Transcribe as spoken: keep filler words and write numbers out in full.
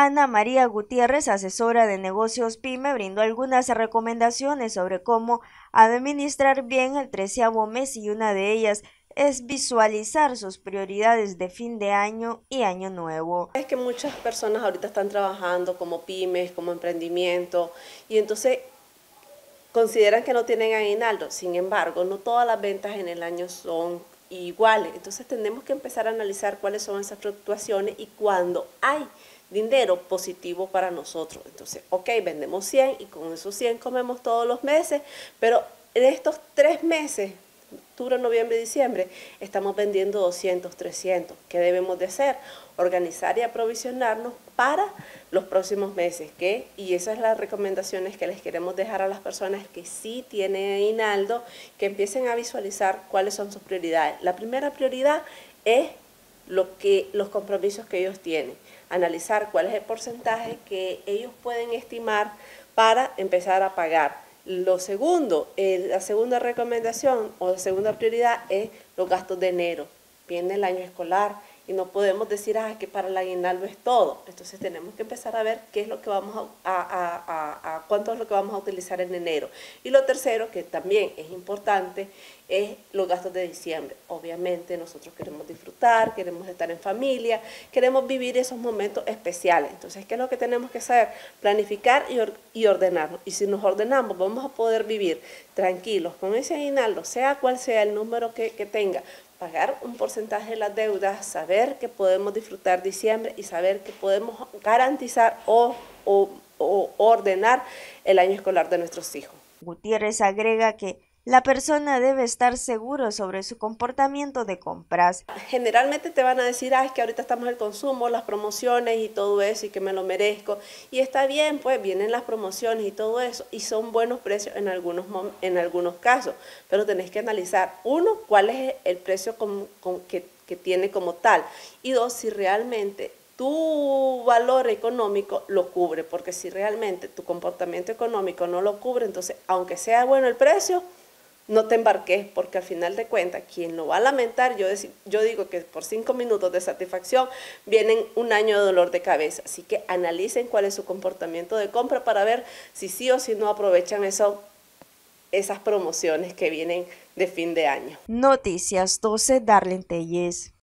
Ana María Gutiérrez, asesora de negocios PYME, brindó algunas recomendaciones sobre cómo administrar bien el treceavo mes y una de ellas es visualizar sus prioridades de fin de año y año nuevo. Es que muchas personas ahorita están trabajando como pymes, como emprendimiento, y entonces consideran que no tienen aguinaldo. Sin embargo, no todas las ventas en el año son iguales. Entonces tenemos que empezar a analizar cuáles son esas fluctuaciones y cuando hay dinero positivo para nosotros. Entonces, ok, vendemos cien y con esos cien comemos todos los meses, pero en estos tres meses, octubre, noviembre y diciembre, estamos vendiendo doscientos, trescientos. ¿Qué debemos de hacer? Organizar y aprovisionarnos para los próximos meses. ¿Qué? Y esas son las recomendaciones que les queremos dejar a las personas que sí tienen aguinaldo, que empiecen a visualizar cuáles son sus prioridades. La primera prioridad es lo que, los compromisos que ellos tienen, analizar cuál es el porcentaje que ellos pueden estimar para empezar a pagar. Lo segundo, eh, la segunda recomendación o la segunda prioridad es los gastos de enero. Viene el año escolar y no podemos decir ah, que para el aguinaldo es todo. Entonces tenemos que empezar a ver qué es lo que vamos a, a, a, a cuánto es lo que vamos a utilizar en enero. Y lo tercero, que también es importante, es los gastos de diciembre. Obviamente nosotros queremos disfrutar, queremos estar en familia, queremos vivir esos momentos especiales. Entonces, ¿qué es lo que tenemos que saber? Planificar y, or y ordenarnos. Y si nos ordenamos, vamos a poder vivir tranquilos con ese aguinaldo, sea cual sea el número que, que tenga, pagar un porcentaje de las deudas, saber que podemos disfrutar diciembre y saber que podemos garantizar o, o, o ordenar el año escolar de nuestros hijos. Gutiérrez agrega que la persona debe estar seguro sobre su comportamiento de compras. Generalmente te van a decir, ah, es que ahorita estamos en el consumo, las promociones y todo eso y que me lo merezco. Y está bien, pues vienen las promociones y todo eso y son buenos precios en algunos, en algunos casos. Pero tenés que analizar, uno, cuál es el precio con, con, que, que tiene como tal. Y dos, si realmente tu valor económico lo cubre. Porque si realmente tu comportamiento económico no lo cubre, entonces aunque sea bueno el precio, no te embarques, porque al final de cuentas, quien lo va a lamentar, yo, yo digo que por cinco minutos de satisfacción vienen un año de dolor de cabeza. Así que analicen cuál es su comportamiento de compra para ver si sí o si no aprovechan eso, esas promociones que vienen de fin de año. Noticias doce, Darlene Telles.